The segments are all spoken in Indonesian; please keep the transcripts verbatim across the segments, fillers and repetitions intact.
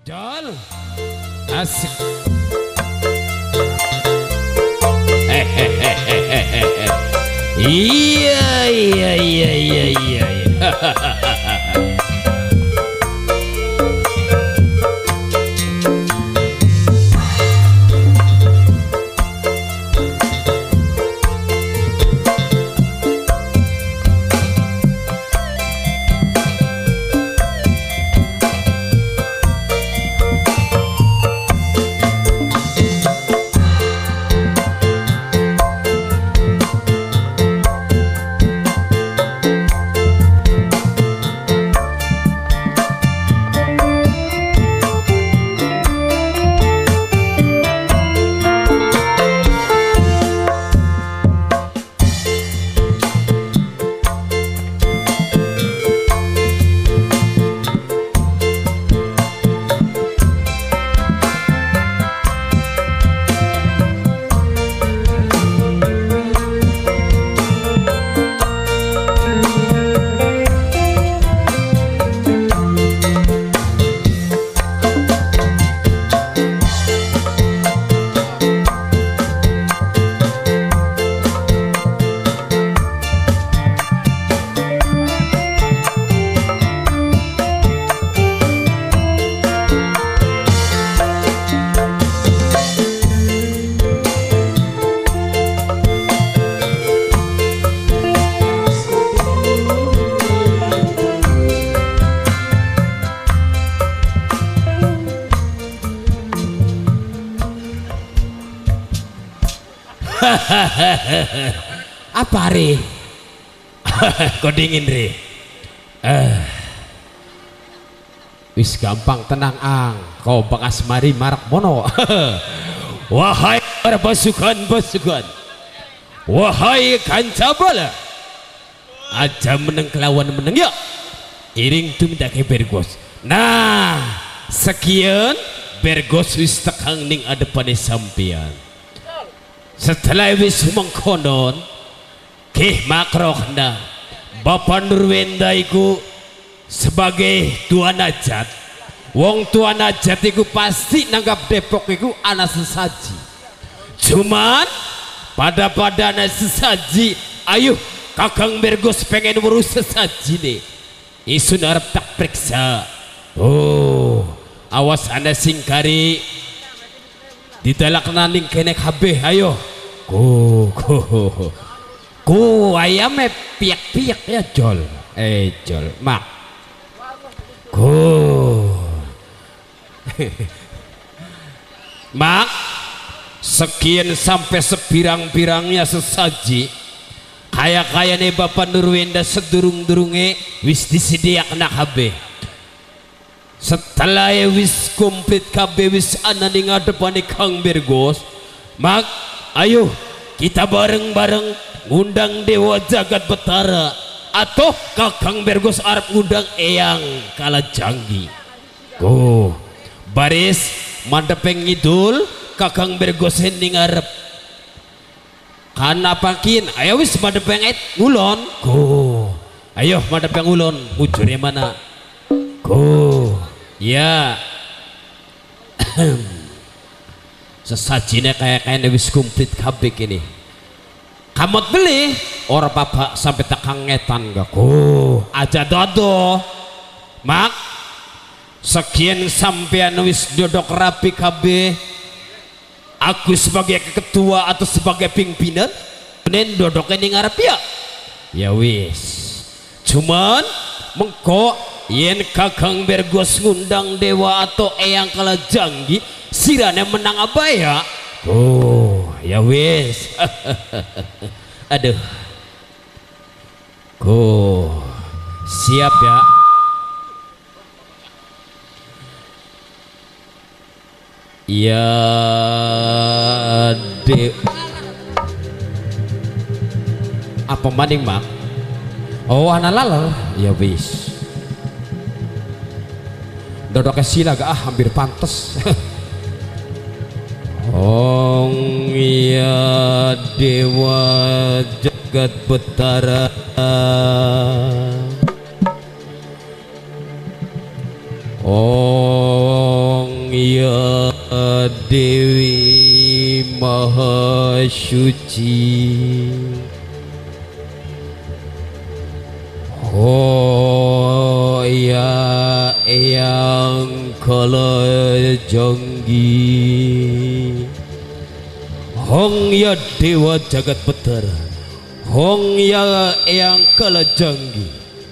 Jol asik. Hehehe. Iya iya iya iya iya. Apa re? Kok dingin re? Uh, wis gampang tenang ang, kau bakas mari marak mono. Wahai para pasukan-pasukan, wahai kancabala, aja meneng kelawan meneng ya. Iring tu minta ke Bergos. Nah, sekian Bergos wis tekang ning adepane sampean. Setelah wis mengkonon keh makrokna Bapak Nurwenda iku sebagai tuan najat. Wong tuan najat iku pasti nanggap Depok iku ana sesaji. Cuman pada padana sesaji, ayo Kakang Bergos pengen urus sesaji nih. Isun arep tak periksa. Oh, awas ana singkari ditalak naning kenek habeh. Ayo ku ku ku ayam piak-piak ya Jol. Eh Jol mak ku mak sekian sampai sepirang-pirangnya sesaji kaya-kaya nih Bapak Nurwenda sedurung-durunge wis disediakan habeh. Setelah wis komplit kabeh wis ana ning ngadepane Kang Bergos, mak ayo kita bareng-bareng ngundang Dewa Jagat Betara atau Kakang Bergos arep ngundang Eyang Kalajanggi. Oh, baris mandepeng ngidul Kakang Bergos ning arep. Kana pakin ayo wis mandepeng et ngulon. Go. Ayo mandepeng ngulon, mujure mana? Go. Ya. Sesajine kayak kayak wis komplit kabeh ini. Kamot beli orang bapak sampai tekang ngetan gak? Oh, aja dodo. Mak, sekian sampean wis dodok rapi kabeh. Aku sebagai ketua atau sebagai pimpinan, nen dodoknya ning ngarep ya. Ya wis. Cuman mengko yen Kakang Bergos ngundang Dewa atau Eyang Kalajanggi sirane menang apa ya? Oh ya wis. Aduh oh siap ya. Ya de apa maning mak? Oh anak laler ya wis. Dodoknya sila gak ah hampir pantes. Ong ya Dewa Jagat Betara, Ong Dewi Maha Suci, oh ya yang kala janggi, hong ya Dewa Jagat Betara, hong ya yang kala janggi,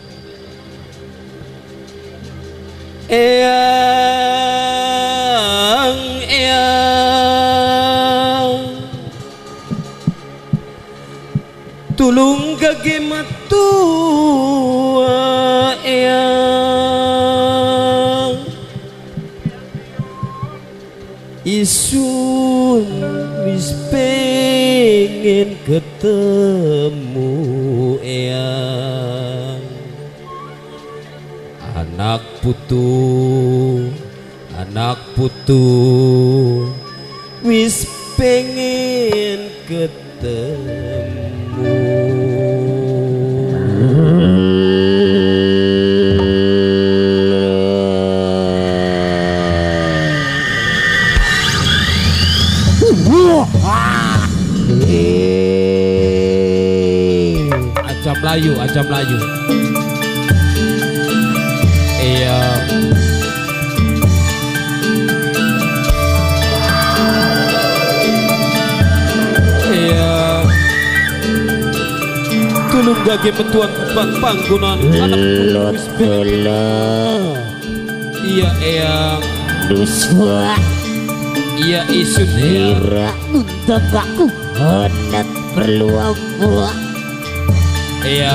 eyang eyang tulung gage matua eyang isun wis pengen ketemu eyang anak putu anak putu wis pengen ketemu. Aja Melayu, aja Melayu. Iya. Iya. Tulung gage metuan bang panggonan anak wis iya eyang duswa iya isun ira untuk aku hendak perlu apa iya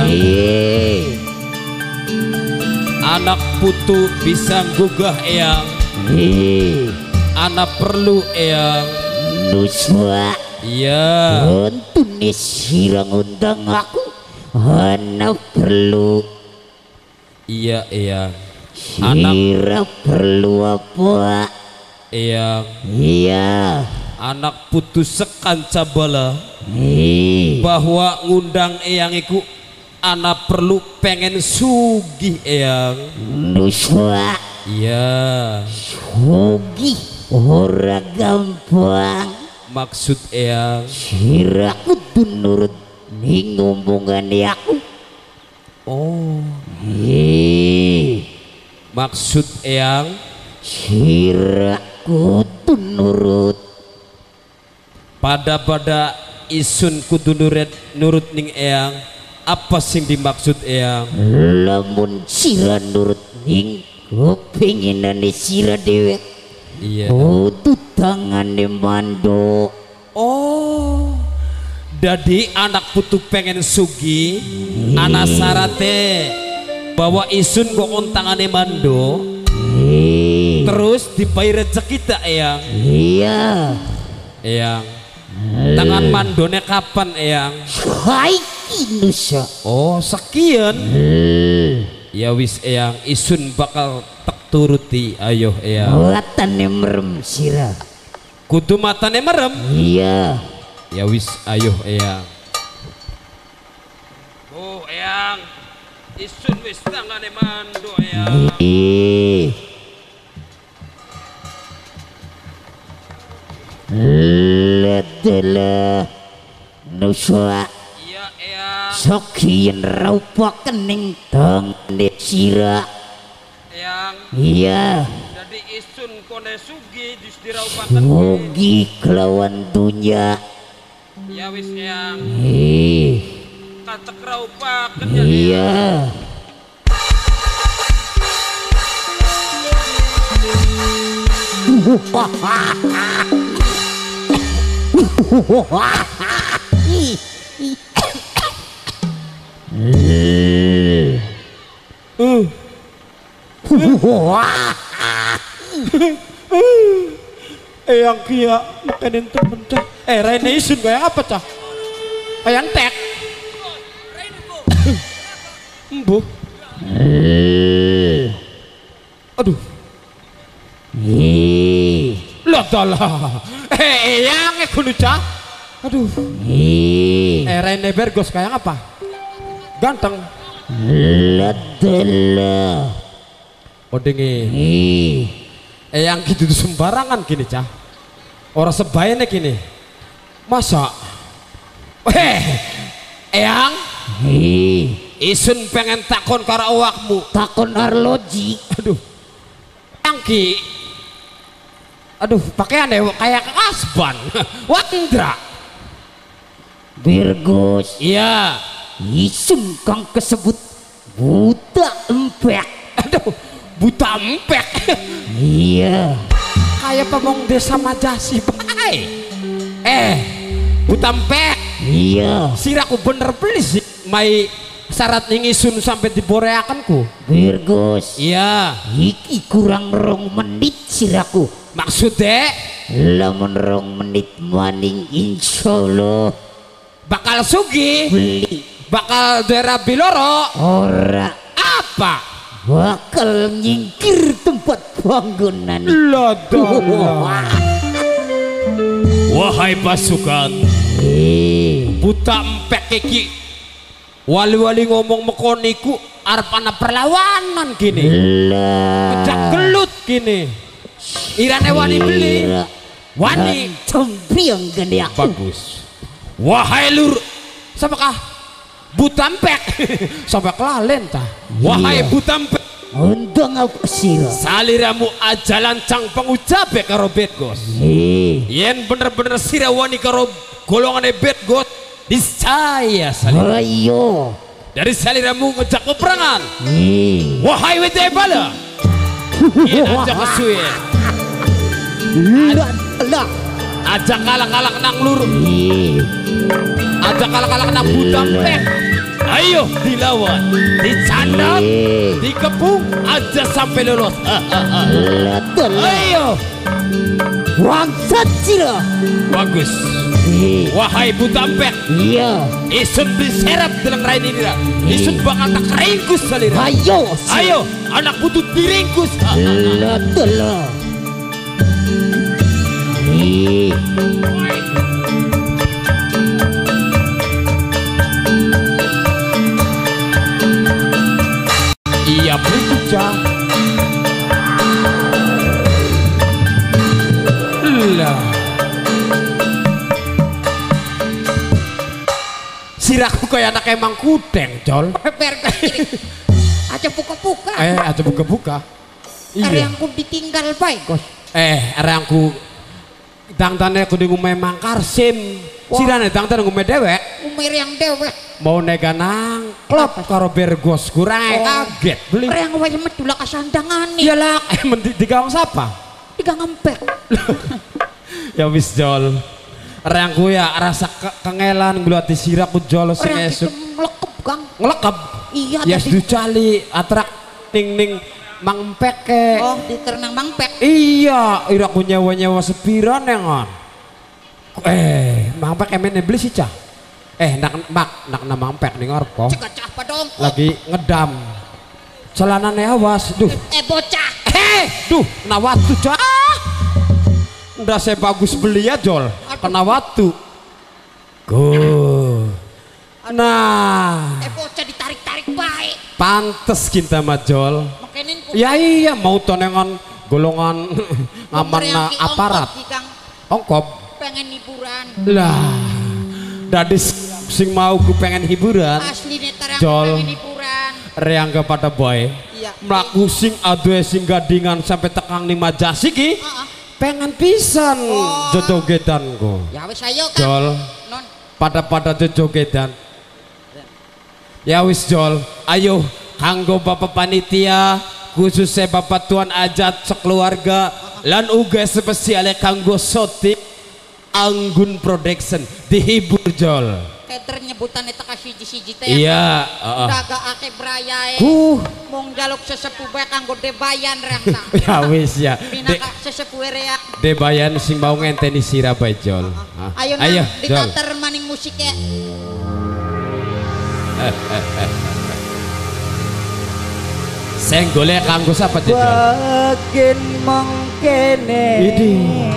anak putu bisa gugah eyang anak perlu eyang duswa iya untune sirang undang aku anak perlu iya eyang anak perlu apa eyang iya anak putus sekanca bala bahwa ngundang eyang iku anak perlu pengen sugih eyang nuswa iya sugih ora gampang maksud eyang sira kudu nurut ning omongan aku oh eh maksud eyang sira kudu nurut pada pada isun kudu nurut nurut ning eyang apa sing dimaksud eyang lamun sira nurut ning kepinginane sira dewek iya kudu tangane mando oh jadi anak putu pengen sugi hmm. anak sarate bahwa isun kok untangane mando hmm. terus dipai rezeki tak eyang iya eyang hmm. tangan mandone kapan eyang hai inusa oh sekian hmm. ya wis eyang isun bakal tak turuti ayo eyang matane merem sira kudu matane merem iya ya wis ayo eyang oh eyang isun wis tangane mando eyang ledela nuswa iya eyang sokian raupa kening tangane sira eyang iya jadi isun kone sugi dis diraupaken sugi kelawan dunya ya wis eyang eh katek raupaken iya eyang kia makanin temen cah eh Raine isun kayak apa cah eyang tek embuh aduh lah dalah eh eyang eh kudu cah aduh eh Raine Bergos kayak apa ganteng lah dalah oh dengi eyang gitu sembarangan gini cah Orang sebayane gini. Masa? Eh, Eyang, Hei, isun pengen takon karo awakmu. takon arloji. Aduh, Angki. Aduh, pakaian deh kayak kasban. Wandra. Virgus, Iya. isun kang kesebut buta empek. Aduh, buta empek. Iya, Kayak pemong desa Majasi, bae. Eh, buta empek. iya. Siraku bener beli sih. Mai syarat ngisun sampai diboreakan ku. Virgus, Iya. iki kurang rong menit siraku. Maksudnya Lamun rong menit maning insyaallah bakal sugi, beli bakal daerah Biloro. ora Apa? bakal nyingkir tempat panggonan. Ladang. Wahai pasukan, Eh, buta empek iki wali-wali ngomong mekoniku arep ana perlawanan gini. lah. Kejak gelut gini. Irane wani beli. Wani. Tempiang gede aku. Bagus. Wahai lur, sapakah buta empek? Sampai kelalen tah. Wahai Iya. buta empek, Undang apa sira? saliramu aja lancang pengucape karo Betgos. Eh, Yen bener-bener sira wani karo golongane Betgos, niscaya salir. ayo. Dari saliramu ngejak peperangan. Eh, Wahai Wete Bala, yen aja kesuwen, lah, lah. aja kalak-kalak nang lur, Eh, aja kalak-kalak nang buta empek. Ayo dilawan, dicandang, eh, dikepung aja sampai lolos. lah, lah. Ayo, Wangsat sira. bagus. Eh, Wahai buta empek, iya. isun diserap dalam rain ini dah. Isun bakal tak ringkus salira. Ayo, Ayo, anak butut diringkus. lah, lah. Eh, Iya berkuca. Lah. Siraku kayak anak emang kudeng, Jol. aja buka-buka. Eh, aja buka-buka. Iya. Yang ku ditinggal baik. Eh, arangku dangtane kudu ngume Mang Karsim. Sirane dangtane ngume dewek. Umir yang dewek. Mau nega nang klub karo Bergos kurang kaget beli. Yang wajah medula kasandangan nih. Iyalah, eh menti digaung siapa? Tiga ngempek. Ya wis Jol. Arangku ya rasa ke kengelan ngluati siraku Jol sing Orang itu esuk. melekep Kang. Ngelekep. Iya Ya tadi. sudah cali atrak ning ning Mang Empek ke. Oh di ternang mangpek. Iya, iraku nyewa-nyewa sepiran nengon. Eh, Mang Empek emene beli sih cah. Eh, nak mak nak nama Empek ning ngarep kok. Cekak cah padong. Lagi ngedam. Celanane awas, duh. Eh bocah. Eh, duh, kena watu cah. Udah saya bagus beli ya Jol. Kena watu. Go. Nah, Eh bocah ditarik-tarik baik. pantes kita mah Jol. Makenin ku. Ya iya mau tonengan golongan ngaman Yang ki aparat ongkos ki, Kang. ongkop Pengen hiburan. lah dadis sing mau ku pengen hiburan Asli netar yang Jol. pengen hiburan. reang kepada boy Iya. melaku sing aduh sing gadingan sampai tekang nih Majasi ki Heeh. pengen pisan Oh. jojogedanku Ya wis ayo Kang. Jol Non. pada pada jojogedan ya wis Jol ayo kanggo bapak panitia khususnya bapak tuan ajat sekeluarga lan uga spesialnya kanggo sotik Anggun Production dihibur Jol. Keder nyebutan eta ka siji-siji teh. Iya, heeh. Daga ake brayae. Huh, Mung jaluk sesepuh bae kanggo debayan reang tak. ya wis ya. Pina De, ka sesepuh reak. debayan sing mau ngenteni sira bae Jol. Hah? Ayo nang Ayo Jol. dikater maning musik ya. Sing golek kanggo sapa Jol? Bagen mangkene. Idi.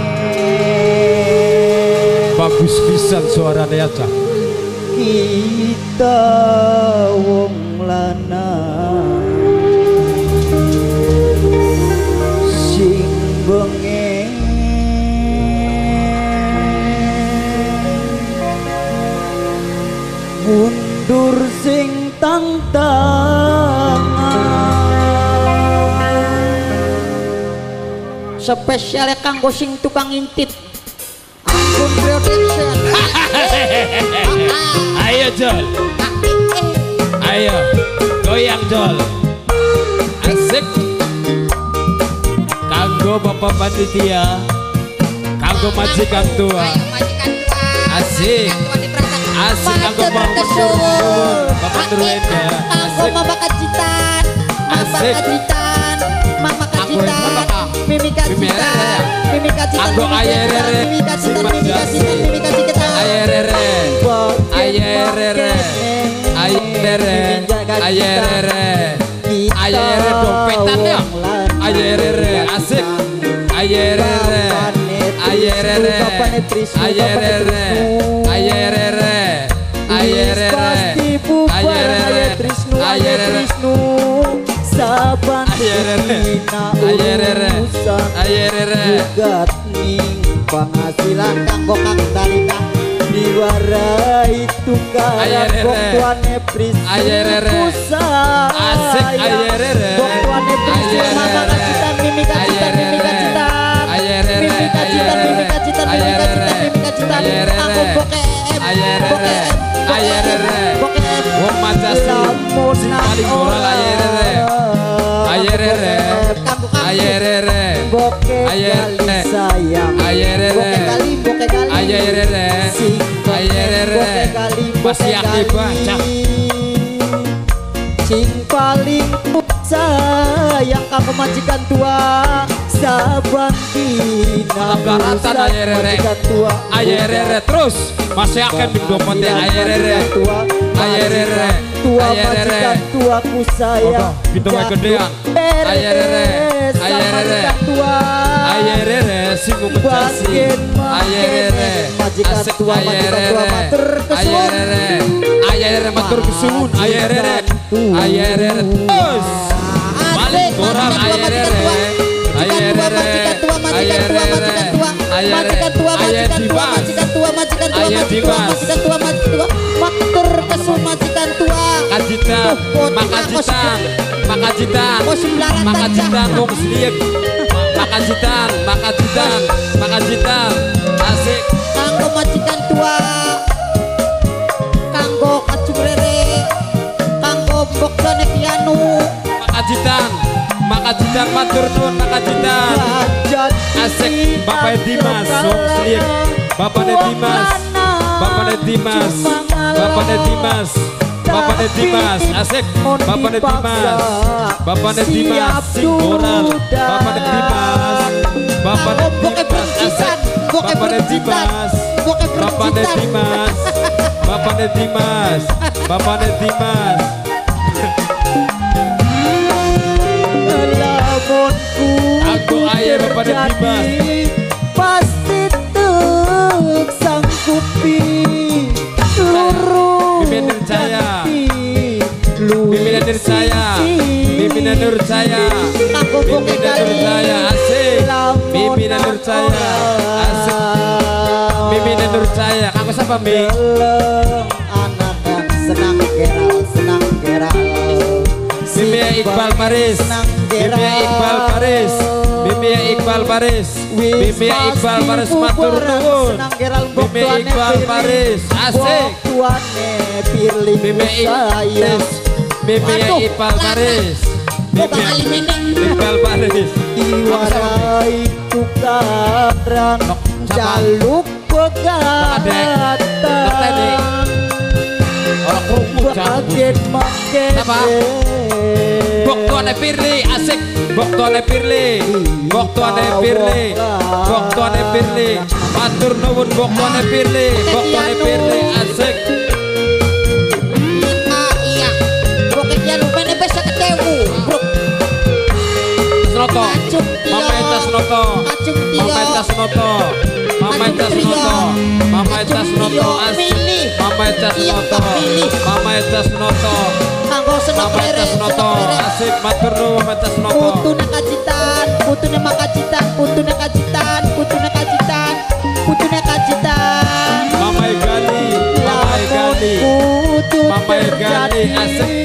Bagus pisan suaranya ya, Cak. Kita wong lanang sing bengen tangan spesial kanggo sing tukang intip Anggun Production. Ayo Jol, ayo goyang Jol, asik. Kanggo bapak panitia, kanggo majikan tua, asik, asik. Kanggo bapak turun, bapak turun ya, asik. Mama kajitan, mama kajitan, mama kajitan, mimi kajitan, mimi kajitan, Anggo ayerere, mimi kajitan, mimi kajitan, mimi kajitan, ayerere, ayerere, ayerere, ayerere, ayerere dompetan ya, ayerere, asik, ayerere, ayerere, ayerere, ayerere, ayerere, ayerere, ayerere, saban ayerere, ayerere, ayerere, jugat ning penghasilan kanggo kang dalina diwarai tukang boktuane pris ayerere, asik ayerere, boktuane pris mama kacitan mimi kacitan mimi kacitan ayerere, mimi kacitan mimi kacitan mimi kacitan mimi kacitan aku bokem ayerere, ayerere, bokem wong majasi paling moral ayerere, ayerere, ayerere, ayerere, sayang ayerere, boke kali boke kali ayerere, ayerere, masih aktif baca. Sing paling sayang kamu majikan tua saban dina Baratan ayerere, tua ayerere terus masih akan didopote ayerere, ayerere, tua ayerere, majikan tua ku sayang gitu wae gedean, ayerere, ayerere, ayerere, singgung kecasi, ayerere, asik ayerere, ayerere, ayerere matur kesuwun, ayerere, ayerere terus, balik orang ayerere, ayerere, ayerere, ayerere, ayerere dimas, ayerere dimas, matur kesul majikan tua makajitan, makajitan, makajitan, makajitan, wong seliek, makajitan, makajitan, makajitan, asik. kanggo majikan tua kanggo kacurere kanggo boktone pianu Makajitan, makajitan, matur nuwun makajitan, asik. Bapak Dimas, wong seliek, Bapak Dimas, Bapak Dimas, Bapak Dimas, Bapak Dimas, asik. Bapak Dimas, Bapak Dimas, sing moral, Bapak Dimas, Bapak Dimas, asik. Bapak Dimas, Bapak Dimas, Bapak Dimas, Bapak Dimas. lamonku Aku ayah Bapak Dimas, pasti tuk sanggupi luru pimpinan saya, lu pimpinan dari saya, pimpinan dari saya, kanggo boke pimpinan dari kali saya, asik. Pimpinan dari saya, asik. Pimpinan dari saya, kanggo siapa Mi? anak yang senang geral senang geral Mimi Iqbal Paris, Mimi Iqbal Paris, Mimi Iqbal Paris, Mimi Iqbal Paris matur nuwun, Mimi Iqbal Paris, asik. Mimi Paris, Mimi Iqbal Paris, Mimi Iqbal Paris. Iwarai tukaran jaluk pegatan Orang kerungu baget maket Siapa? Bok tuane Firly, asik. Bok tuane Firly, Bok tuane Firly, Bok tuane Firly, matur nuwun Bok tuane Firly, Bok tuane Firly, asik. Ah iya. Pokoknya lumene bisa ketemu. Bro. Snoto, Acung Tio. Mama Eta Snoto, Acung Tio. Mama Eta Snoto, Mama Eta Snoto, Mama Eta Snoto, asik. Mama Eta Snoto, Mama Eta Snoto, kanggo seneng Mama Eta Snoto, asik. Matur nuwun Mama Eta Snoto. putune kajitan putune makajitan putune kajitan putune kajitan putune kajitan Mama Gali, Mama Gali, Mama Gali, asik.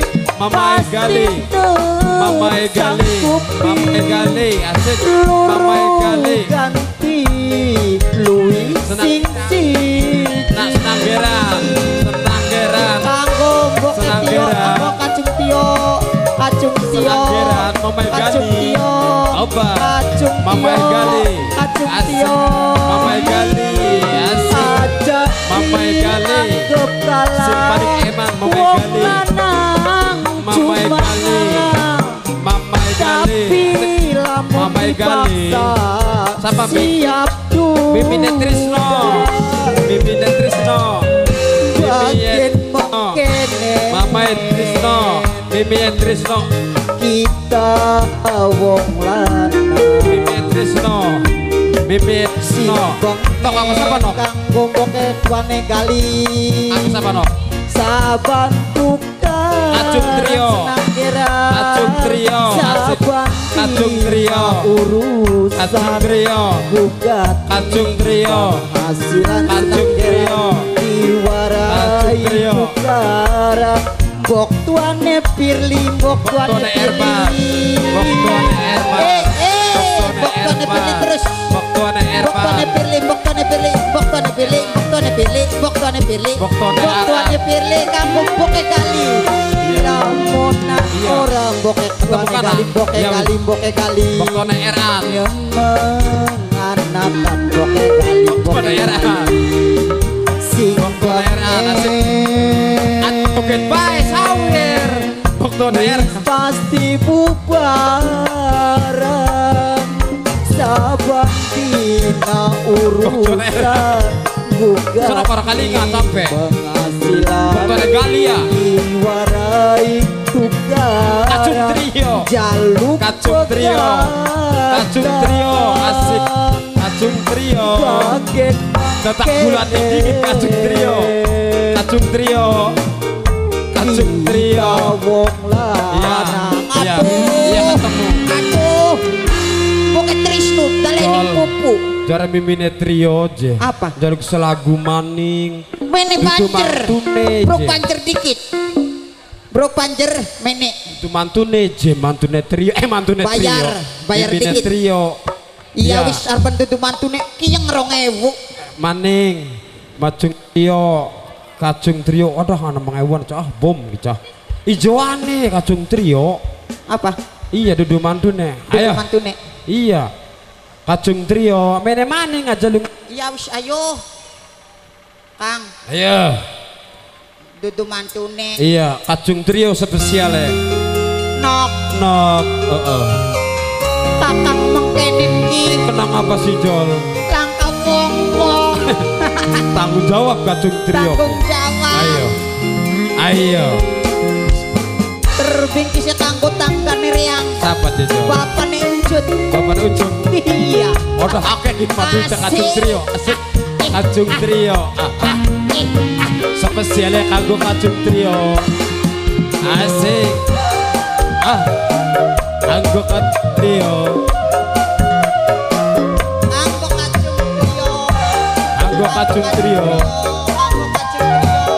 Mama Egali, Mama Egali, Mama Egali, asik, Mama Egali. Ganti Louis sing sing. Nak senang geran, senang geran. Kanggo mbok Senang Tio, geran. kanggo kacung Tio, kacung Tio. Senang geran, Mama Kacung Egali. Tio, Oba, kacung Mama Tio, Egali, kacung asik, Tio. Mama Egali, asik. Aja Mama Egali, anggap kalah. sing paling eman Mama Wong Egali. lanang Mama cuma Egali, Mama Egali, tapi lamun Mama Egali. dipaksa Siapa, Mi? siap tuh Mimi Trisno, Mimi Trisno, Mimi bagian Trisno, mengkene Mama Trisno, Mimi Trisno, kita wong lanang Mimi Trisno, Mimi Trisno. Tok aku siapa no? kanggo mboke tuane gali Aku siapa no? saban tukang Kacung Trio. senang kira Kacung Trio, asik. saban Kacung Trio. urusan Kacung Trio, bukan Kacung Trio, hasilan Kacung senang kira Trio. diwarai Kacung Trio. tukara mbok tuane Pirli mbok tuane Tuane Erman, mbok tuane Erman. eh eh mbok tuane Pirli terus Boktuane mbok tuane Erman, Pirli mbok tuane Pirli mbok tuane Pirli mbok tuane Pirli mbok tuane Pirli Mbok tuane mbok tuane Pirli kampung boke kali lamunan Iya. ora boke tuane Ketemukan, kali ah. boke Iya, kali boke kali Boktuane Eran, yang menganakan boke kali boke Boktuane Eran. kali sing Boktuane Eran, asik. Oke, bye, sawir. Boktuane Eran. pasti bubaran saban dina urusan bukan Sono para kali nggak sampai. penghasilan Boktuane Galia, diwarai tukar Kacung Trio, jaluk Kacung Trio, Kacung Trio, asik. Kacung Trio, bagian Tetak bulat dingin Kacung Trio, Kacung Trio, Kacung Trio. wong Iya, lanang iya, aduh iya ketemu. aduh boke Trisnu daleni Jol. pupu Jare mimine trio je. Apa? Jaluk selagu maning. mene Itu banjer mantune bro je. banjer dikit bro banjer mene Itu mantune je, mantune trio. Eh mantune trio. Bayar, bayar Mimine dikit. trio. iya Iya. wis arep dudu mantune kiyeng rong ewu Maning. Macung trio. Kacung trio. Aduh ana mengewan cah bom cah. Ijoane kacung trio. apa Iya dudu mantune. dudu Ayo. mantune Iya. Kacung trio. Mene maning aja lu. iya wis ayo Kang Ayo. dudu mantune Iya, kacung trio spesial ya. nok Nok, heeh. kakang mengkene iki Kenang apa sih Jol? langka wong-wong Tanggung jawab kacung trio. tanggung jawab Ayo, ayo. terbingkisnya kanggo tanggane riang Siapa sih Jol? bapane unjut Bapak ujung. iya Udah akeh di padu Asik. kacung trio. Asik. Kacung trio. Ah, ah. Spesialnya kanggo kacung trio. Asik. Ah. Kanggo kacung trio. Anggo kacung trio Kanggo kacung trio. Anggo kacung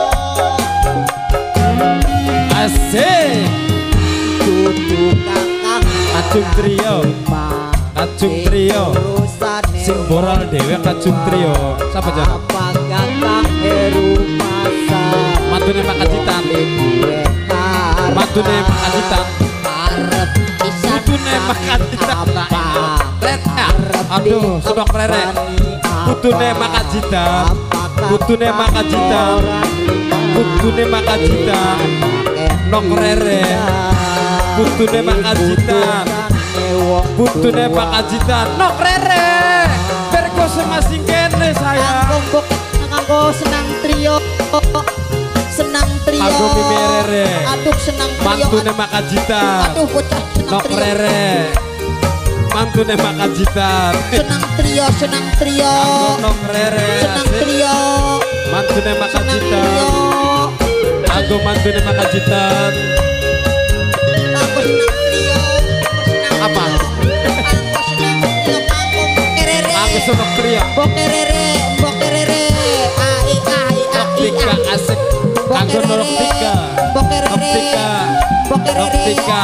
trio Asik. dudu kakang Kacung trio. Kacung trio. urusane Sing boral dewe kacung trio. Siapa Jol? apa kakang heru masa Mantune makajitan. gue harap Mantune makajitan. harap bisa Mantune makajitan. apa Aduh, sedok rere. Putune makajitan. Putune makajitan. Putune makajitan. Nok rere. Putune makajitan. Putune makajitan. Nok rere. Berko semasing kene saya. Kanggo kanggo senang trio senang trio Kanggo mimi rere. aduh senang trio Mantune makajitan. aduh bocah senang Nok trio rere. Mantune makajitan. senang trio senang trio Kanggo nok rere. senang Asik. trio Mantune senang makajitan. trio Aku mantune makajitan. kanggo senang trio senang Apa? trio. Kanggo senang trio kanggo kerere Aku seneng trio. bokerere bokerere ai ai ai Ketika ai asik kanggo Noktika Noktika Noktika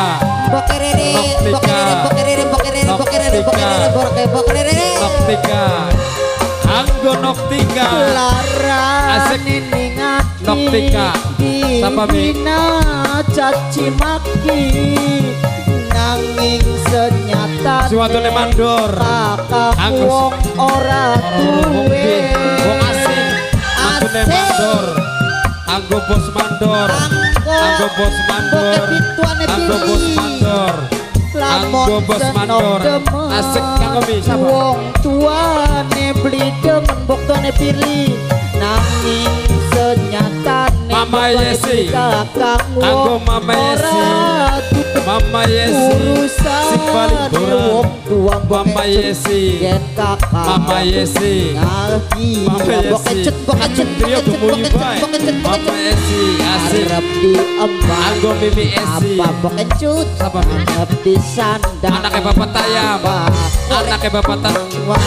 Noktika kanggo Noktika asik Noktika sapa mi caci maki nanging senyata suwatone mandor wong ora duwe wong asing mantune mandor anggo bos mandor anggo bos mandor anggo bos mandor anggo bos mandor asik kanggo mi sapa wong tuane beli demen boktone pilih nanging senyatane Mama Yesi kanggo Mama Yesi Mama Yesi si paling borang Mama Yesi Mama Yesi Mama Yesi acung trio gemuyu bae Mama Yesi asik kanggo Mimi Esi sapa ngerti sandang anaknya Bapak Tayam anaknya Bapak Tayam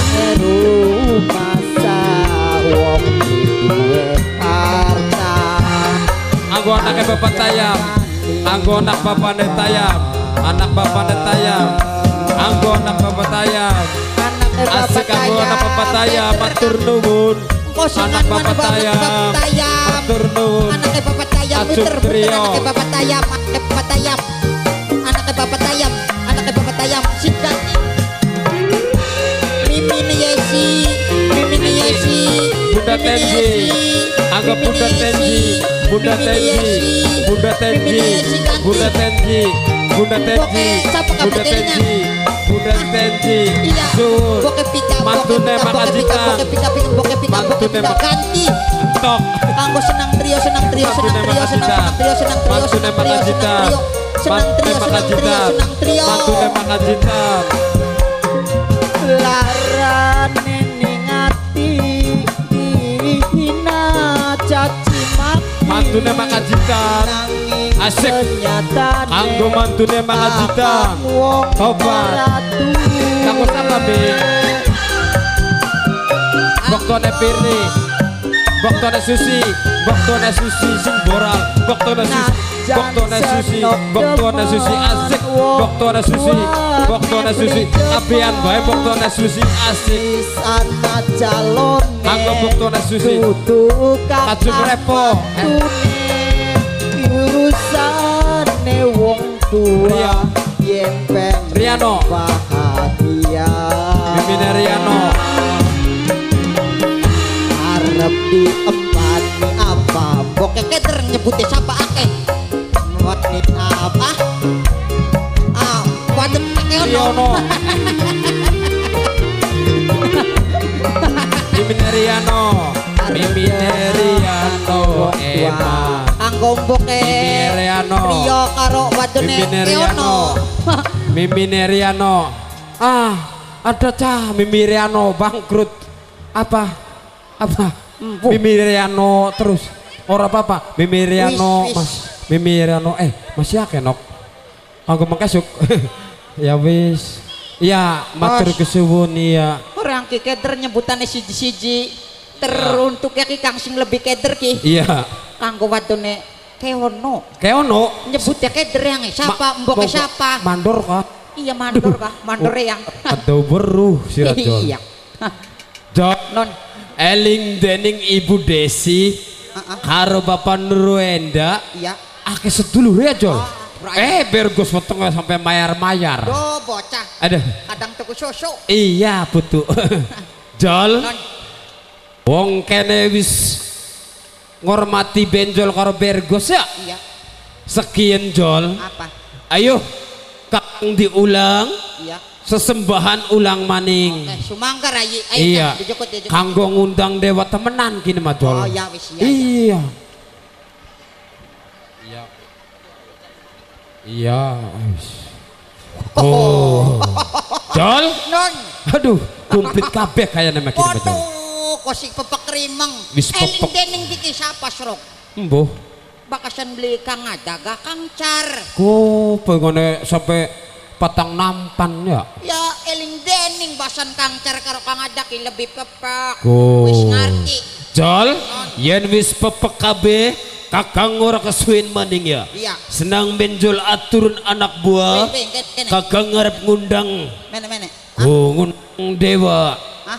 masa wong duwe harta anggo anaknya Bapak Tayam anggo anak Bapak Tayam anak Bapak Tayam anggo anak Bapak Tayam asik anggo anak Bapak Tayam matur nuwun anak Bapak Tayam matur nuwun anaknya Bapak Tayam acung trio anaknya Bapak Tayam anaknya Bapak Tayam anaknya Bapak Tayam anaknya Bapak Tayam sikat Mimin Yesi Mimin Yesi Bunda Tenji anggap Bunda Tenji Bunda Tenji Bunda Tenji Bunda Tenji Bunda Tenji Bunda Tenji Bunda Tenji sur mantune makajita mantune ganti tok kanggo senang trio senang trio senang trio senang trio senang trio mantune makajita mantune makajita mantune makajita larane ning ati dihina caci maki mantune makajitan asik kanggo mantune makajitan tobat kanggo sapa be boktone pirni boktone susi boktone susi sing boral boktone susi boktone susi boktone susi asik boktone susi boktone susi apian bae boktone susi asik sana calon kanggo boktone susi kajun repo urusane wong tua yen pengen Riano bahagia Mimine Riano arep diempani apa boke keder nyebutnya siapa akeh wanita apa ah waduh Riano Mimine Riano Mimine Riano Emma anggo boke Mimine Riano Rio karo wadone Keono Mimine Riano ah ada cah Mimi Riano bangkrut apa apa Mimi Riano terus ora apa-apa Mimi Riano Mas Mimi Riano eh masih akeh nok anggo mengkasuk ya wis iya matur kesuwun iya orang ki keder nyebutane siji-siji teruntuk ya ki kang sing lebih keder ki iya kanggo wadone Keono Keono nyebutnya keder yang siapa mboke siapa mandor kah iya mandor kah mandor yang ada beruh si Rajol iya Jod non eling dening Ibu Desi karo Bapak Nurwenda iya akeh sedulur ya Jol eh bergos wetenge sampai mayar-mayar do bocah ada kadang tuku susu iya betul Jol wong kene wis ngormati benjol karo bergos ya iya sekian Jol apa ayo kang diulang iya sesembahan ulang maning eh sumangga rayi iya kanggo ngundang dewa temenan kini mah Jol oh ya wis ya iya iya iya oh Jol non aduh komplit kabeh kayaknya makin Jol waduh kosik pepek rimeng wis eling pepek dening diki siapa serok mbuh bakasan beli kang adaga kang car ku pengone sampai patang nampan ya ya eling dening basan kang car karo kang adaki lebih pepek ku wis ngerti Jol, yen wis pepek kabeh, kakang ora kesuwen maning ya. Iya. Senang benjol aturun anak buah. Ping, ping, kene. Kakang ngarep ngundang. Mene-mene. Oh, ngundang dewa. Hah?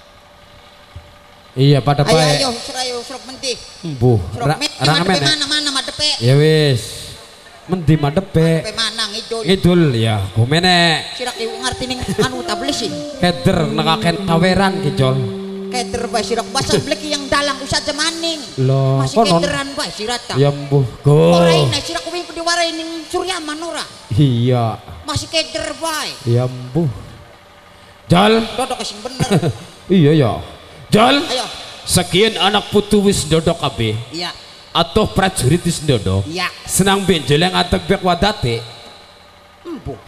Iya, pada Ayo pae. ayo serayo serok menti. Embuh, Serok ra- men rangan madepe men. mana mana madepe. Ya wis. Mendi madepe. Madepe mana ngidul. Ngidul ya, kumene. Sirak iu ngerti ning anu tablesin. Keder nekaken kaweran ki Jol. Keder bae sirak basal bleki yang dalang usah jemaning. Loh, Masih konon. kederan bae sirata. Ya embuh, go. Ora ina sirak kuwi diwarai ning Suryaman ora. Iya, Masih keder bae. ya embuh. Jol. Dodok sing bener. Iya ya. Jol. Ayo. Sekian anak putu wis ndodok kabeh. Iya. Atau prajurit wis ndodok. Iya. Senang benjol yang ngadeg bek wadate. Embuh.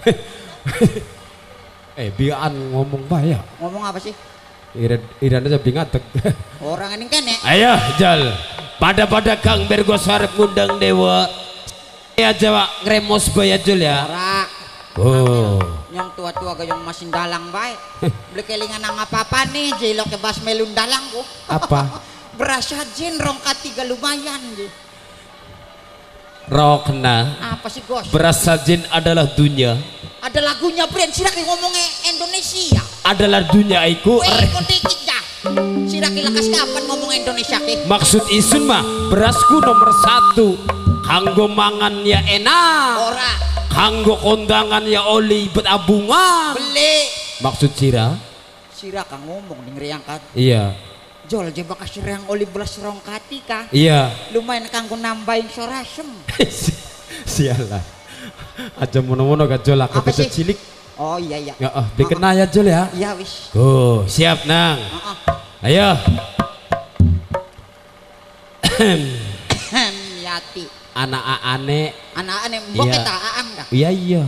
Eh, biaan ngomong bae ya. Ngomong apa sih? Iran Iran aja bi ngadeg. Orang ini kene. Ayo, Jol. Pada-pada Kang Bergos arep ngundang dewa. Ya Jawa ngremos bae ya Jol ya. Ora. Oh. Yang tua-tua gayong masin dalang bae. Beli kelingan nang apa-apa nih, jelok ke bas melun dalang ko. Apa? Berasa jin rongkat tiga lumayan di. Rokna. Apa sih Gos? Berasa jin adalah dunia. Ada lagunya Brian Sirak ngomongnya Indonesia. Adalah dunia iku. Weh, kok dikit dah. Sirak lakas kapan ngomong Indonesia ke? Maksud isun mah berasku nomor satu. Kanggo mangan ya enak. Ora. Kanggo kondangan ya oli betabungan. Beli. Maksud sira? Sirak kang ngomong ning riangkat. Iya. Jol je bakas riang oli belas rongkati kah? Iya. Lumayan kanggo nambahin sorasem. Sialah. Aja mono-mono gak Jol aku Apa beda sih? cilik. Oh iya iya. Ya ah, dikena ya Jol ya. Iya wis. Oh, siap nang. Heeh. Ayo. Yati. Anak ane. Anak-anak mbok Iya. kita aang dah. Iya iya.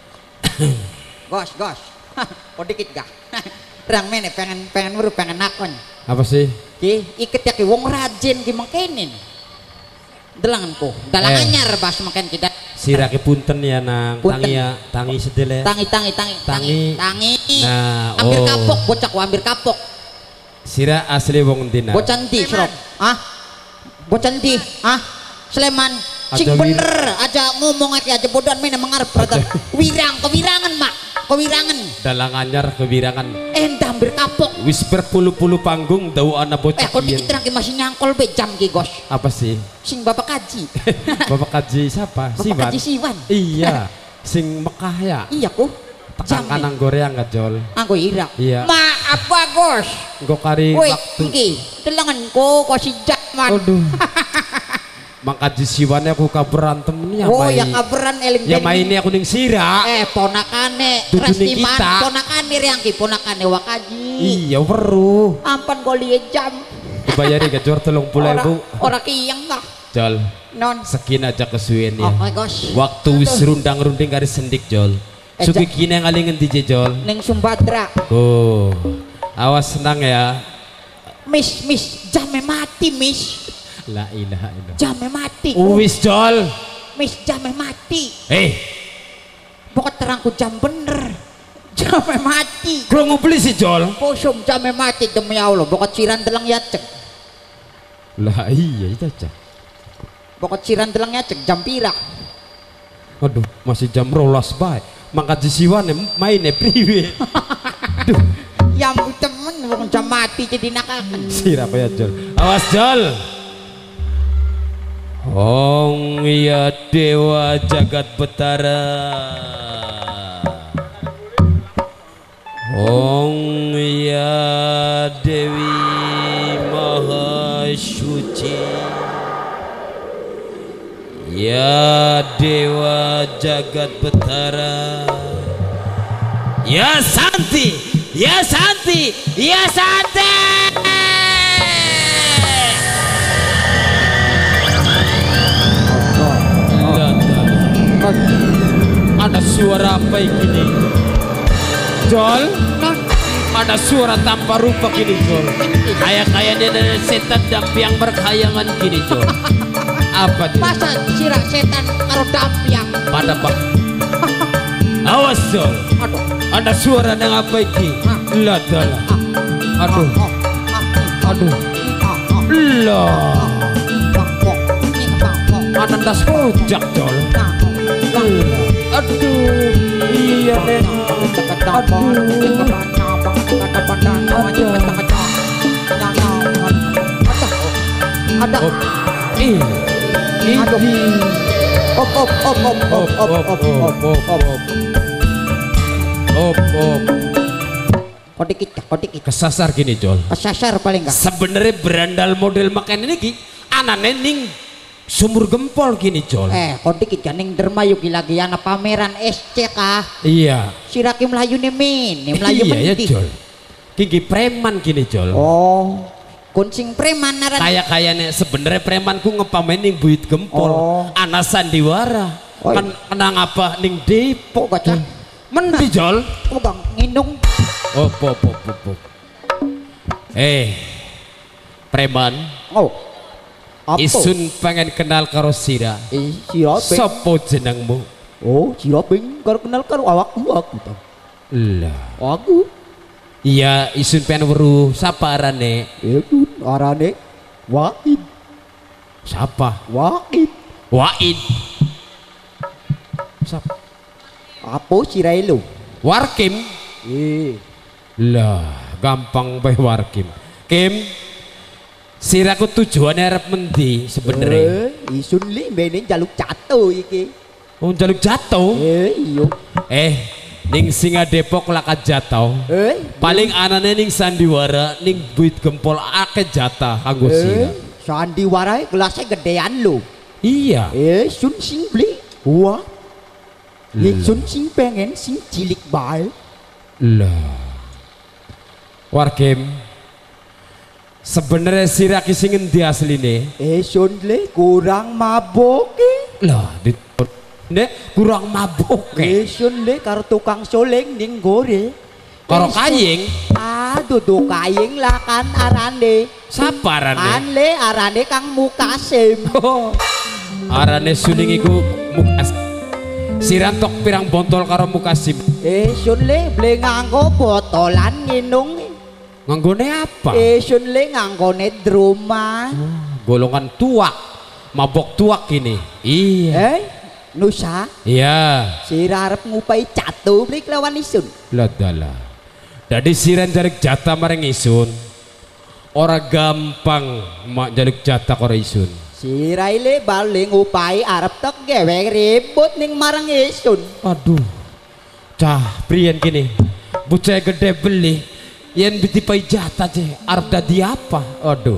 Gos, gos. Kok dikit gak? Terang mene pengen pengen weruh pengen nakon. Apa sih? Ki iket ya ki wong rajin ki mangkenin. Delanganku, dalang Eh. anyar bas makan kita. Sirake punten ya nang. Punten. Tangi ya, tangi sedele. Tangi tangi tangi Tangi. tangi. Nah, hampir oh. kapok bocah ku hampir kapok. Sira asli wong endi nang? Bocah ndi Srok? Hah? Bocah ndi? Hah? Sleman. Sing Ada wir- bener aja ngomong aja aja bodohan mena mengarep rata. Wirang kewirangan mak. Kewirangan. Dalang anyar kewirangan. Endah hampir kapok. Wis berpuluh-puluh panggung dawu ana Eh bocah kok kiyen. dikit terang ki masih nyangkol be jam ki gos. Apa sih? Sing bapak kaji. Bapak kaji siapa? Bapak Siwan. kaji Siwan. Iya. Sing Mekah ya. Iya ku. Tekan kanang goreang gak Jol. Anggo ira. Iya. Maaf bagos. Engko kari Woi, waktu. iki delenganku kok si Jaman. Aduh. Mang kaji Siwan aku kaberantem nih Oh, apa ya kabaran eling ya mainnya aku ning sira. Eh, ponakane Dudu ning Restiman, kita. ponakane Riangki, ponakane Wakaji. Iya weruh. Ampan kok liye jam. Dibayari gak Jor telung puluh Ora ribu. ora kiyang kah? Jol. Non. Sekin aja kesuwen ya. Oh my gosh. Waktu wis rundang-runding kari sendik Jol. Eh, Suki Ja- kini ngali ngendi Jol. Ning Sumbadra. Oh. Awas senang ya. Miss, miss, jame mati, miss. La ilaha illallah. Jame mati. Uwis Jol. Miss jame mati. Eh, Pokok terangku jam bener. Jame mati. kalau ngubeli sih Jol. Kosong jame mati demi Allah. Pokok ciran delang ya cek. Lah iya itu aja. Pokok ciran delang ya cek jam pirak. Aduh, masih jam rolas bae. Mangkat Siwan mainnya priwe. Aduh, Yang temen wong jam mati jadi nakakan. sirap ya Jol. Awas Jol. Ong ya dewa jagat betara. Ong ya dewi maha suci. Ya dewa jagat betara. Ya Santi, ya Santi, ya Santi. Ada suara apa ini? Jol? Ada suara tanpa rupa gini Jol. Kayak-kayaknya ada setan dampiang berkhayangan gini Jol. Apa dia? Masa sirak setan karo dampiang. Pada bak. Awas Jol. Aduh. Ada suara yang apa ini? Lah dalah. Aduh. Oh, ah, Aduh. ah, ah. Lah. Anandas rujak Jol. Aduh. Iya nih. Aduh. Ada. Ih. Ini. Op op op op op op op op op op. Op op. Kok dikit, kok dikit. Kesasar gini Jol. Kesasar paling enggak. Sebenarnya berandal model makan ini ki anane ning sumur gempol gini Jol. Eh, kok dikit ya ning Dermayu lagi ana pameran S C kah? Iya. Siraki melayu nih min, melayu iya ya menti. Jol. Kiki preman gini Jol. Oh, kuncing preman naran. Kayak kayaknya sebenarnya premanku ngepamen ning buit gempol. Oh. Ana sandiwara. Oh, Kan kenang apa ning Depok Kok gacak? Mendi Jol. Kok bang nginung? Oh, pop pop pop. pop. Eh. Preman. Oh. Apa? Isun pengen kenal karo Sira. Eh, sira beng. Sopo jenengmu? Oh, sira beng karo kenal karo awakmu aku ta. Lah. Aku. Iya, isun pengen weruh sapa arane? Iku arane Waid. Siapa? Waid. Waid. Siapa? Apa sirai lu? Warkim. Eh, Lah, gampang bae Warkim. Kim, siraku tujuannya arep mendi sebenarnya. eh, isun li mbene jaluk jatuh iki. Oh, jaluk jatuh. Eh, iyo. Eh, ning Singa Depok lakat jatuh. Eh, Paling anane ning sandiwara ning buit gempol akeh jatah kanggo Sira. eh, sandiwara gelasnya gedean lu. Iya. Eh, sun sing beli. Wah. Eh, Lah. sun sing pengen sing cilik bae. Lah. Warkim. Sebenarnya Sira ki sing endi asline? Eh, sun le kurang mabok eh. Lah, di Nek kurang mabuk Eh, ke. sun le karo tukang soleng ning gore. Karo Eh, sun- kaying. Ah, duduk kaying lah kan arane. Sapa arane? Kan le arane Kang Mukasim. Oh. Arane suling iku Mukas. Sirantok pirang bontol karo Mukasim. Eh, sun le beli nganggo botolan nginung. Nganggone apa? Eh, sun le nganggone druma. Golongan tuak. Mabok tuak ini. Iya. Eh, Nusa, Iya. sira arep ngupai catu beli lawan isun. Lah dalah. Dadi siran jarik jatah marang isun. Ora gampang mak jaluk jatah karo isun. Sira ile bali ngupai arep tek gawe ribut ning marang isun. Aduh. Cah, priyen gini. Bocah gede beli yen ditipai jatah je arep dadi apa? Aduh.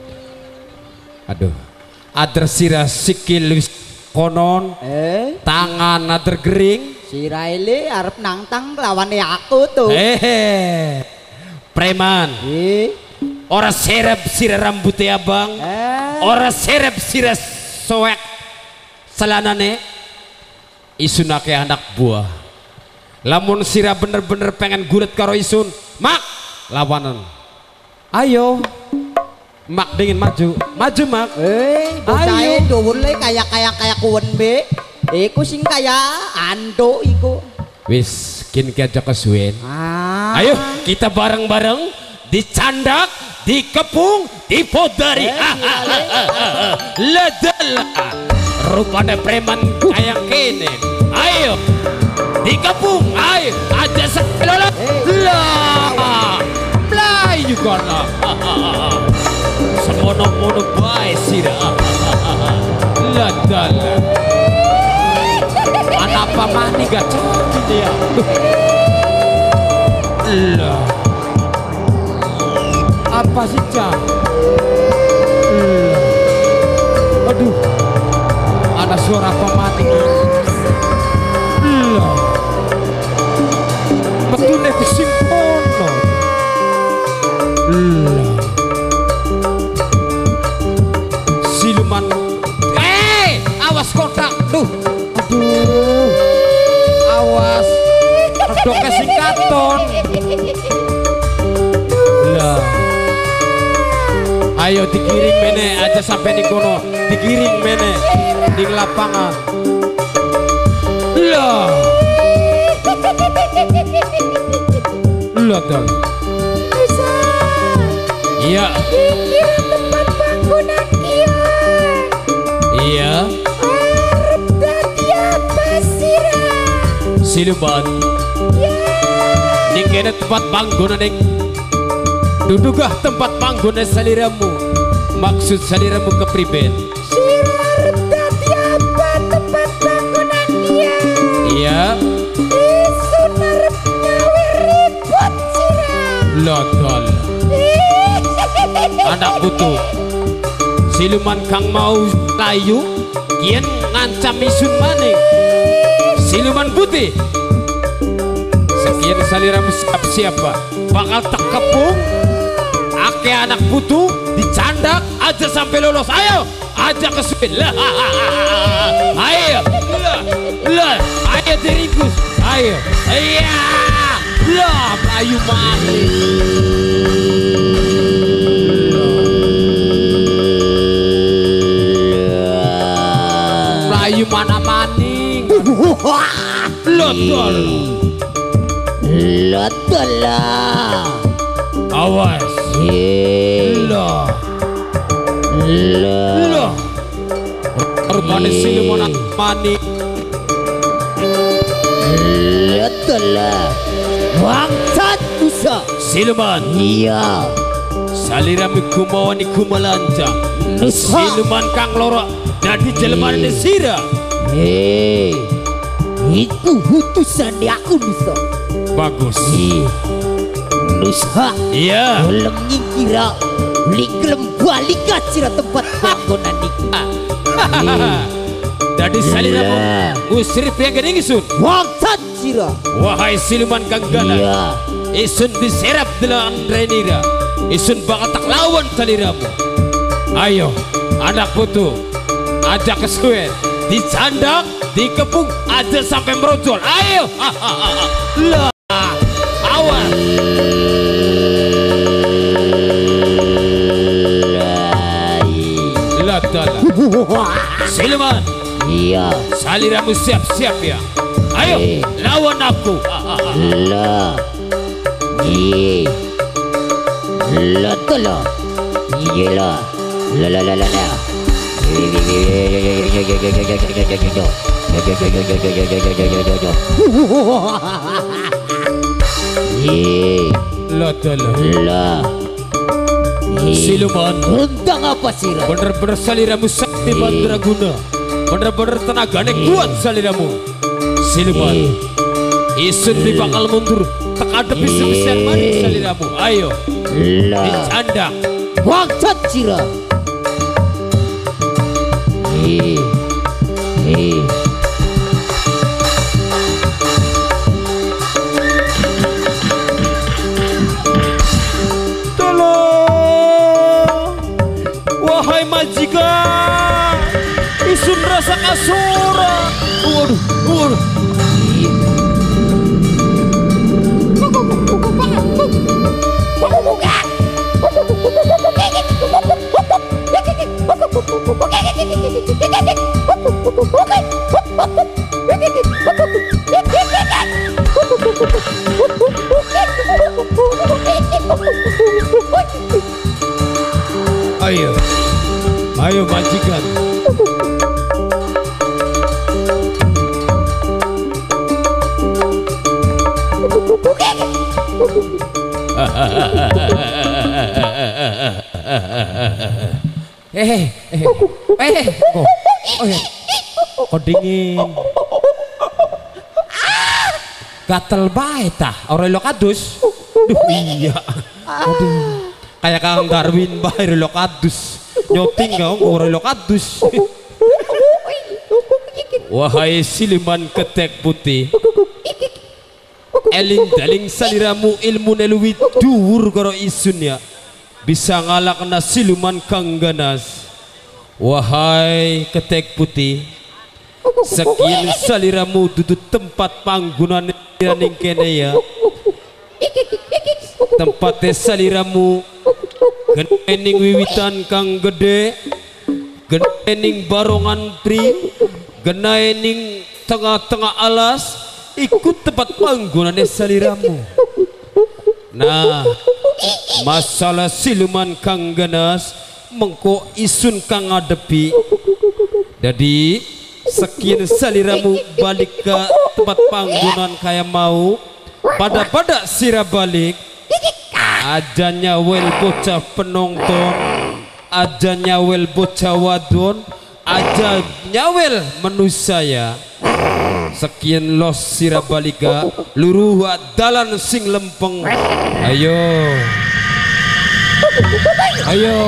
Aduh. Adar sira sikil wis konon, Eh, tangan ader gering. sira ile arep nangtang lawane aku tuh. Eh. Preman. Eh, Ora serep sira rambutnya abang. eh. Ora serep sira soek selanane. Isun ake anak buah. Lamun sira bener-bener pengen guret karo isun, mak lawanan. Ayo. Mak dingin maju. Maju mak. Eh, bocahe dhuwur le kaya kaya kaya kuwen be. Iku sing kaya ando iku. Wis kin ki aja kesuwen. Ah. Ayo kita bareng-bareng dicandak, dikepung, dipodari. Eh, Ledala. Rupanya preman kayak kene. Ayo dikepung, ayo aja sekelola. Lah. Play juga lah. Semono-mono bae sira. Ledala. Apa mani gak cantik dia. Lah. Apa sih cah? Lah. Aduh. Ada suara apa mati? Lah. Betul nih bising kono. Lah. Siluman. Eh, awas kotak. Duh. Aduh, awas, redoknya singkaton. Lah, ayo digiring mene aja sampai di kono, digiring mene di lapangan. Lah, lah dong. Iya. Iki tempat pangku Iya. Arep dadi apa sira? Siluman. Ya. Ning kene tempat panggonan ning dudukah tempat panggonan saliramu? Maksud saliramu kepriben? Sira arep dadi apa tempat panggonan dia? Iya. Isun arep nyawe ribut sira. Lodol. Anak butuh. Siluman kang mau layu kian ngancam isun maning. Siluman putih. Sekian saliramu siap siapa bakal terkepung. Ake anak butuh dicandak aja sampai lolos. Ayo aja kesuin lah. Ayo lah lah. Ayo diringkus. Ayo iya lah Bayu maning. Melayu mana maning. Lotol. Lotol lah. Awas. Loh. Loh. Loh. Rupanya siluman maning. Lotol lah. Bangsat Musa. Siluman. Iya. Saliramu kumawani kumalanja. Nusa. Siluman kang loro dadi jelmaan sira. Hei, itu utusan aku Nusa. Bagus. Nusa. Iya. Oleh ngikira liklem balikat sira tempat panggonan nikah. Dadi saliramu usir piagad ingsun. Bangsat sira. Wahai siluman kang ganas. Iya. Isun diserap dengan renira. Isun bakal tak lawan saliramu. Ayo anak putu ajak kesuwen dicandak dikepung aja sampai merojol. Ayo lah awas. Latala siluman. Iya. Saliramu siap-siap ya. Ayo lawan aku. Lah. Iya. Lah tolo. Iya lah. La la la la la. Latala siluman. Tentang apa sih? Bener-bener saliramu sakti mandraguna. Bener-bener tenaganya kuat saliramu. Siluman. Isun di bakal mundur. Tak ada bisa-bisaan maning saliramu. Ayo dicandak. Bangsat sira. Hei. Hei. Tolong wahai majikan, isun rasa kasura. Waduh, waduh. Ayo, ayo majikan. Eh, eh, eh, kok, oh ya, kok dingin. Gatel bae tah, Aurelio kadus. Duh iya. Aduh. Kayak Kang Darwin bae Aurelio kadus. Nyoting kau Aurelio kadus. Wahai siluman ketek putih. Eling daling saliramu ilmu neluwi dhuwur karo isun ya. Bisa ngalakna siluman kang ganas. Wahai ketek putih. Sekian saliramu duduk tempat panggonan ning kene ya. Tempat saliramu gening wiwitan kang gede, gening barongan pri, gening tengah-tengah alas, ikut tempat panggonan saliramu. Nah, masalah siluman kang ganas mengko isun kang ngadepi Jadi sekian saliramu balik ke tempat panggonan kayak mau pada pada sirah balik aja nyawel bocah penonton, aja nyawel bocah wadon, aja nyawel menu saya. Sekian los sirah balika luruh dalan sing lempeng. Ayo ayo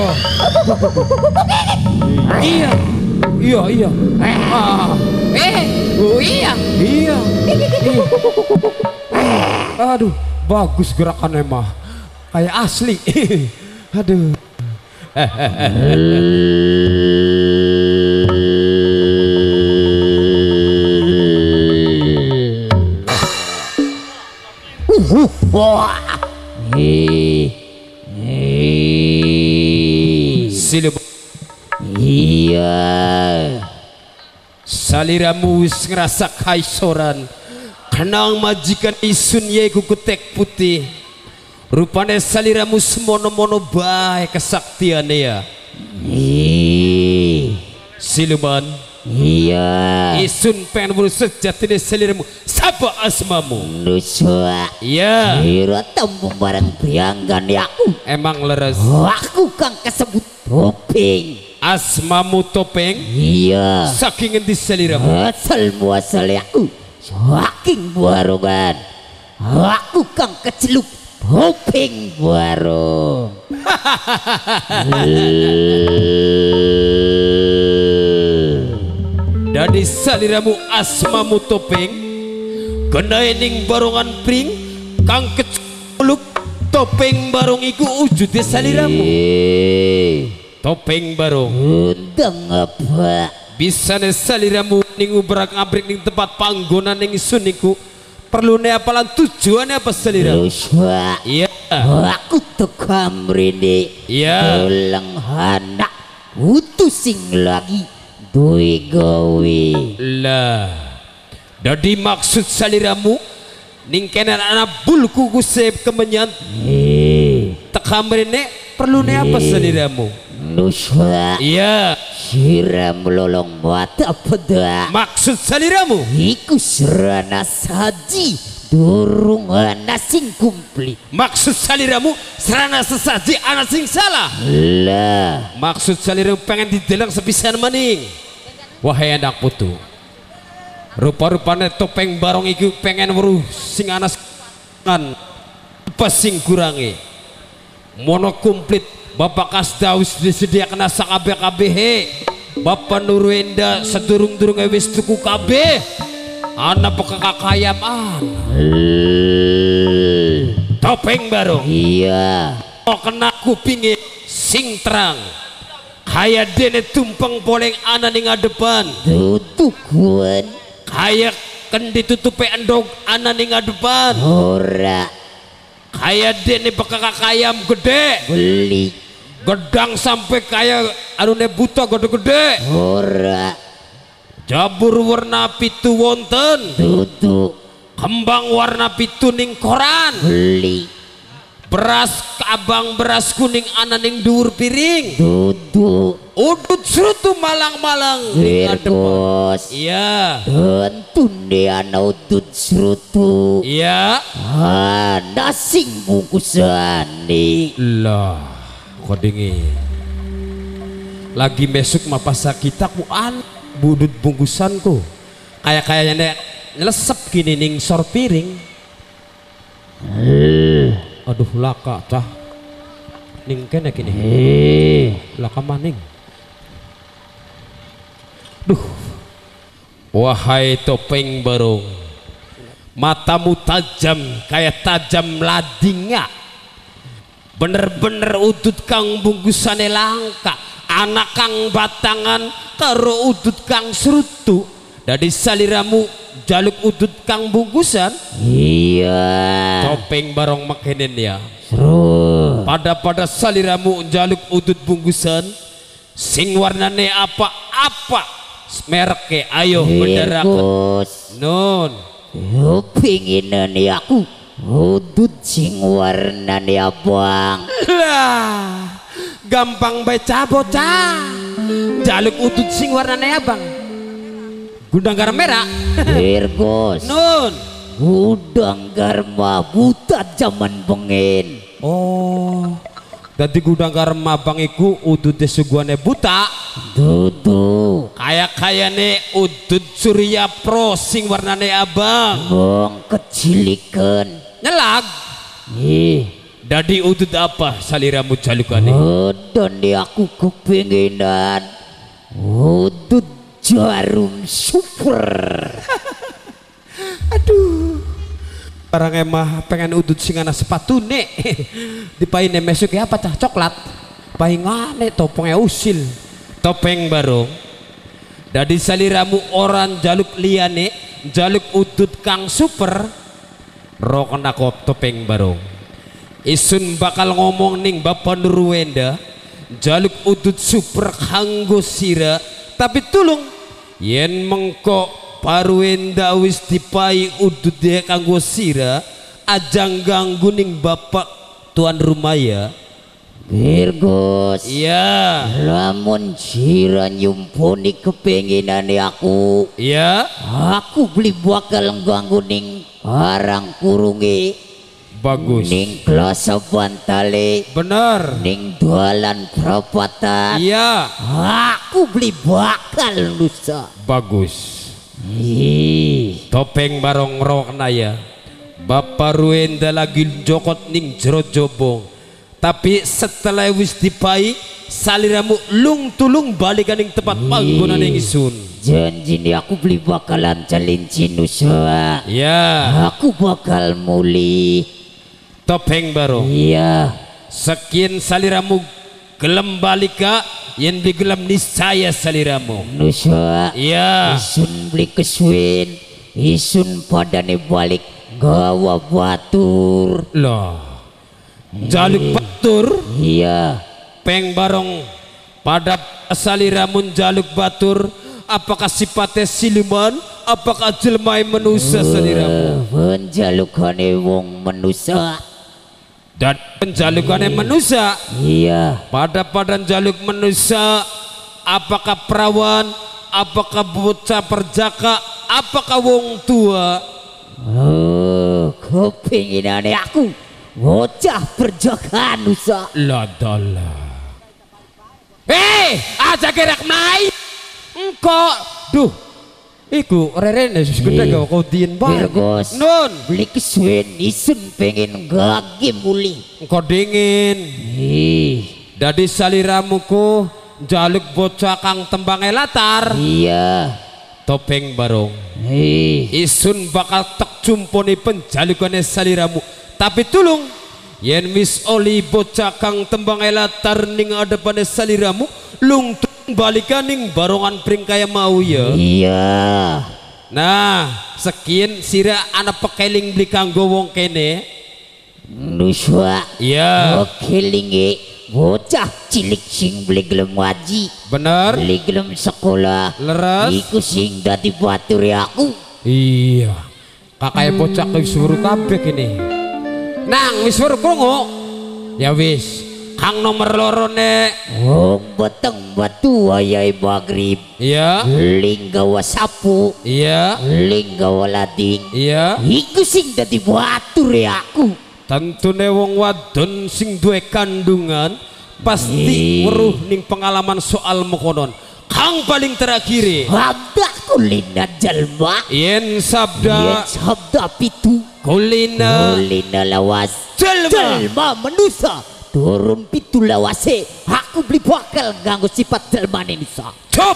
iya iya iya ah. Eh, iya. Iya, iya. Aduh, bagus gerakannya mah, kayak asli. Aduh. Wah, Silem. Iya. Saliramu wis ngerasa kaisoran, kenang majikan isun yaiku kutek putih. Rupane saliramu semono-mono bae kesaktiane ya. Siluman. Iya. Isun pengen buru sejatine saliramu. Sapa asmamu? Nuswa. Iya. Kira tembung barang prianggan ya. Emang leres. Aku kang kesebut Topeng. Asmamu Topeng? Iya. Saking endi saliramu? Asal muasal aku saking Barongan. Aku kang keceluk Topeng Barong. Dari saliramu asmamu Topeng, kena ning Barongan pring kang keceluk Topeng Barong iku wujude saliramu. Topeng Barong Undang apa? bisa nih saliramu ning ubrak abrik ning tempat panggonan ning isun niku perlu nih apalan tujuannya apa saliramu? Ruswa. Iya. Aku tekam mrene. Iya. Ulang anak utus sing lagi duwe gawe. Lah. Jadi maksud saliramu ning kene anak bulku kusep kemenyan. Eh, Tekam mrene perlu nih apa saliramu? Nuswa. Iya. Siram lolong mata peda. Maksud saliramu? Iku serana saji durung ana sing kumplit. Maksud saliramu serana sesaji anak sing salah. Lah, Maksud saliramu pengen didelang sepisan maning. Wahai anak putu, rupa-rupanya Topeng Barong iki pengen weruh sing anas kan apa sing kurangi mono komplit. Bapak Kasdaus disediakan asa kabeh kabeh. Bapak Nurwenda sedurung-durung wis tuku kabeh. Anak pekakayam an. Topeng Barong. iya. Oh kena kupingin sing terang. Kayak dene tumpeng poleng ana ning ngadepan. Tutukuan Kayak kendi tutupe endog ana ning ngadepan. ora Kayak dene pekakayam gede. beli, Gedang sampai kayak anune buta gede-gede. ora Jabur warna pitu wonten. tutu Kembang warna pitu ning koran. beli, Beras abang beras kuning ana ning dhuwur piring. tutu Udut serutu malang-malang ning ngadepan. Virgos. Iya. Tentunde ana udut serutu. Iya. Ana sing bungkusane. Lah, kodingi. Lagi mesuk mapasa kita ku an budut bungkusanku. Kayak kayaknya nyelesep gini ning sor piring. Aduh laka cah. Ning kene gini. Eh, Laka maning. Duh. Wahai Topeng Barong. Matamu tajam kayak tajam ladinga. Bener-bener udut kang bungkusane langka. Anak kang batangan karo udut kang serutu. Dari saliramu jaluk udut kang bungkusan. iya. Topeng Barong makenen ya. Seru. Pada pada saliramu jaluk udut bungkusan. Sing warnane apa-apa. Merke ayo bendera. Virgos. Nun. Yo pengenan aku udut sing warnane abang. Lah, gampang baca bocah. jaluk utut sing warnane abang gudang garam merah Virgos nun gudang garma buta zaman bengen. oh dadi gudang garam abang iku udute suguhane buta Dudu kayak kayane udut Surya Pro sing warnane abang bong kecilikan nyelag ih dadi udut apa saliramu jalukane dan di aku kepengenan udut jarum super. aduh barang emah pengen udut sing ana sepatune dipaine mesuk ya apa cah coklat paingane topongnya usil topeng barong dadi saliramu orang jaluk liyane jaluk udut kang super rokona kop topeng barong isun bakal ngomong ning Bapak Nurwenda jaluk udut super kanggo sira tapi tulung yen mengko Parwenda wis dipai udut dia kanggo sira ajang ganggu ning Bapak tuan rumah ya Virgos iya lamun sira nyumpuni kepenginane aku iya aku beli bakal ganggu ning barang kurunge bagus ning klasa bantale bener ning dalan perapatan iya aku beli bakal lusa bagus ih topeng barong rokna ya Bapak Ruenda lagi jokot ning jero jobong tapi setelah wis dipai saliramu lung tulung balikan ning tempat panggonan ning isun janji nih aku beli bakalan calincin usaha ya aku bakal muli topeng barong iya sekian saliramu gelem balika yen digelem niscaya saliramu nusa iya isun beli kesuin isun padane balik gawa batur loh jaluk batur iya peng barong pada saliramun jaluk batur apakah sifatnya siluman apakah jelmai manusia saliramu penjalukane wong manusia dan penjalukannya manusia iya pada padan jaluk manusia apakah perawan apakah bocah perjaka apakah wong tua oh kepinginane aku bocah perjakaan usaha ladala hei aja gerak naik engkau duh iku rerene sus gede Iya. gak kau dien banget Virgos nun beli kesuin isun pengen gage muli engkau dingin ih dadi saliramuku jaluk bocah kang tembange latar iya topeng barong ih isun bakal tek jumponi penjalukane saliramu tapi tulung yen wis oli bocah kang tembange latar ning adepane saliramu lung balikan ning barongan pring kaya mau ya iya nah sekian sira anak pekeling beli kanggo wong kene nuswa iya kelinge bocah cilik sing beli gelem ngaji bener beli gelem sekolah leres iku sing dadi batur aku iya kakak bocah wis suruh kabeh kene nang wis suruh krungu ya wis kang nomor loro nek wong beteng batu wayahe magrib iya linggawa sapu iya linggawa lading iya iku sing dadi batur aku tentune wong wadon sing duwe kandungan pasti weruh ning pengalaman soal mekonon kang paling terakhir sabda kulina jalma yen yen sabda sabda pitu kulina kulina lawas jalma jalma manusia turun pitu lawase aku beli bakal ganggu sifat jalmane nisa cop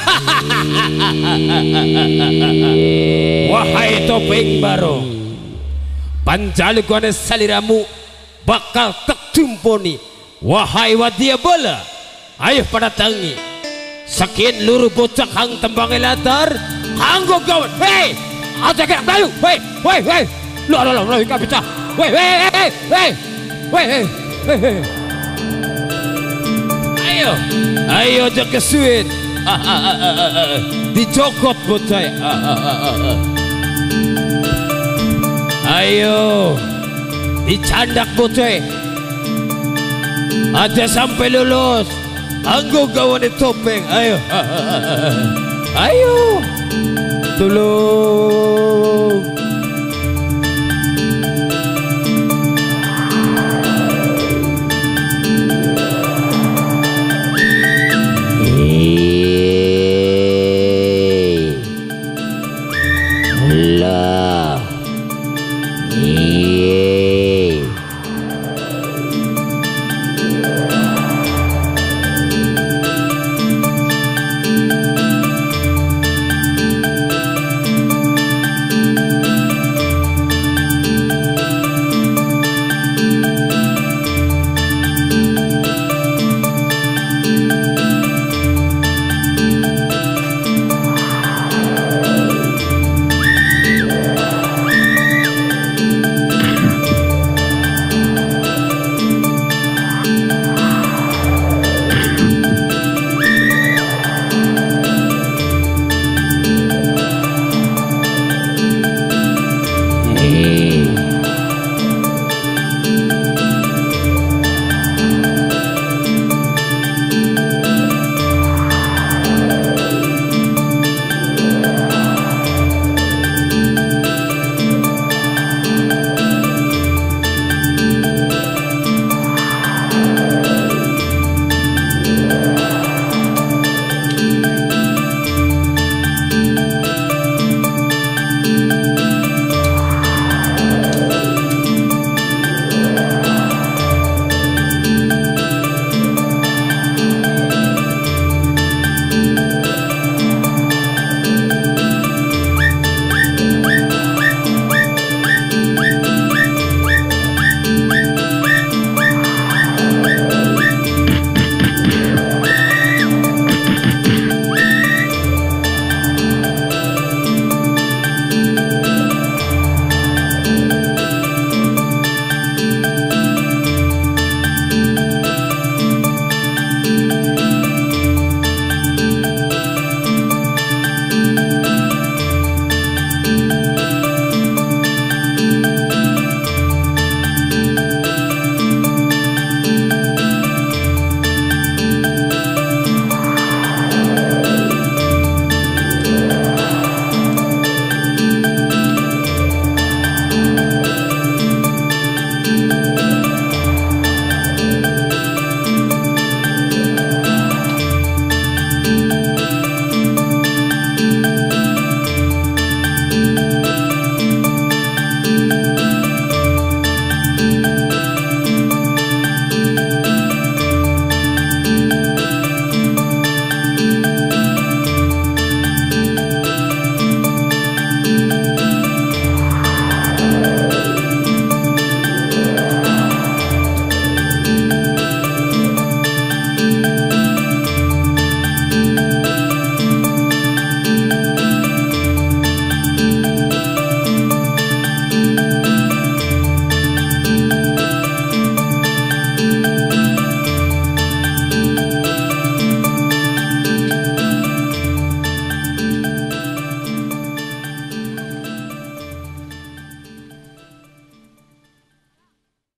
wahai topeng baro panjalukane saliramu bakal tak jumponi wahai wadia bola ayo pada tangi sekian luru bocah kang tembange latar kanggo gawan hei aja gerak dayu hei hei hei lu lu lu ka pecah hei hei hei hei hei hei hei ayo ayo aja kesuit dijokot bocah ayo dicandak bocah aja sampai lulus anggo gawane topeng, ayo. Ayo. Tulung